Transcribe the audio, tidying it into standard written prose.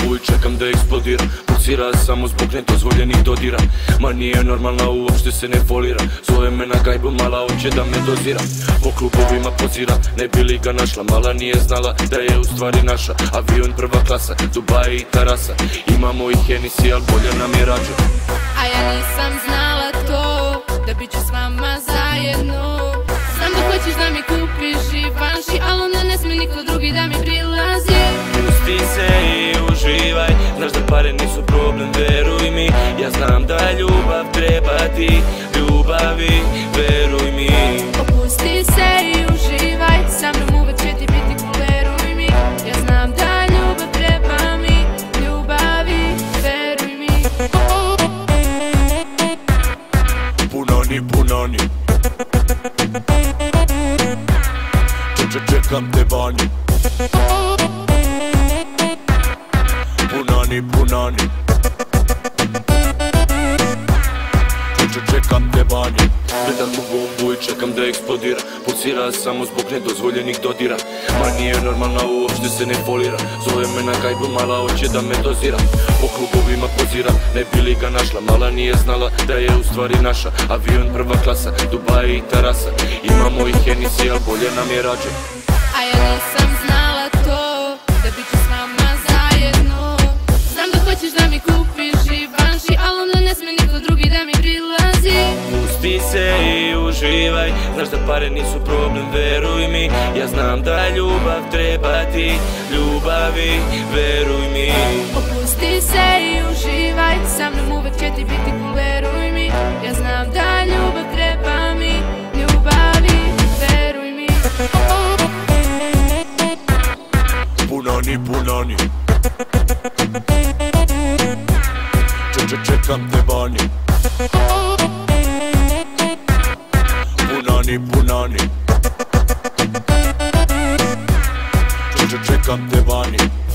bombu i čekam da eksplodira. Pulsira samo zbog nedozvoljenih dodira. Ma nije normalna, uopšte se ne folira. Zove me na gajbu, mala hoće da me dozira. Po klubovima pozira, ne bi li ga našla. Mala nije znala da je u stvari naša. Avion prva klasa, Dubai i terasa. Imamo i Hennessy, al bolje nam je rađe. A ja nisam znala to, da bit ću s vama zajedno. Znam da hoćeš da mi kupiš Givenchy, al onda ne smije niko drugi da mi prilazi. Pusti se i uživaj, znaš da pare nisu problem, veruj mi. Ja znam da ljubav treba ti, ljubavi, veruj mi. Opusti se i uživaj, sa mnom uvek će ti biti cool, veruj mi. Ja znam da ljubav treba mi, ljubavi, veruj mi. Punani, čekam te vani. Punani, čekam te vani. Gledam u bombu i čekam da eksplodira. Pulsira samo zbog nedozvoljenih dodira. Ma nije normalna, uopšte se ne folira. Zove me na gajbu, mala hoće da me dozira. Po klubovima pozira, ne bi li ga našla. Mala nije znala da je u stvari naša. Avion prva klasa, Dubai i terasa. Imamo i Hennessy, al bolje nam je rađe. A ja nisam znala to, da bit ću s vama zajedno. Znam da hoćeš da mi kupiš Givenchy, al onda ne smije niko drugi da mi prilazi. Pusti se i uživaj, znaš da pare nisu problem, veruj mi. Ja znam da ljubav treba ti, ljubavi, veruj mi. Opusti se i uživaj, sa mnom uvek će ti biti cool, veruj mi. Ja znam da ljubav treba mi, ljubavi, veruj mi. Punani, čekam te vani. Punani, čekam te vani.